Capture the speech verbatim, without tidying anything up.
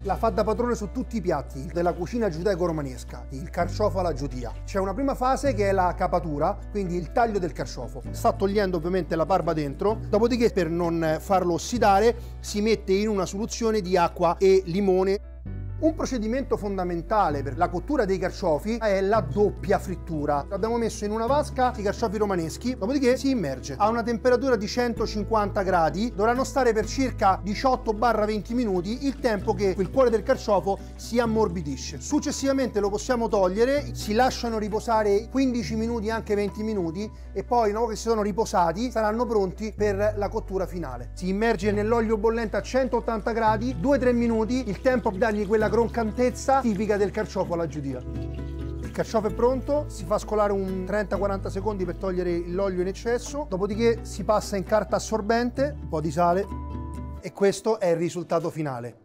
La fa da padrone su tutti i piatti della cucina giudaico-romanesca, il carciofo alla giudia. C'è una prima fase che è la capatura, quindi il taglio del carciofo. Sta togliendo ovviamente la barba dentro, dopodiché per non farlo ossidare si mette in una soluzione di acqua e limone. Un procedimento fondamentale per la cottura dei carciofi è la doppia frittura. Abbiamo messo in una vasca i carciofi romaneschi, dopodiché si immerge a una temperatura di centocinquanta gradi. Dovranno stare per circa diciotto venti minuti, il tempo che il cuore del carciofo si ammorbidisce. Successivamente lo possiamo togliere, si lasciano riposare quindici minuti, anche venti minuti, e poi una volta che si sono riposati saranno pronti per la cottura finale. Si immerge nell'olio bollente a centottanta gradi, due tre minuti, il tempo per dargli quella croccantezza tipica del carciofo alla giudia. Il carciofo è pronto, si fa scolare un trenta quaranta secondi per togliere l'olio in eccesso, dopodiché si passa in carta assorbente, un po' di sale, e questo è il risultato finale.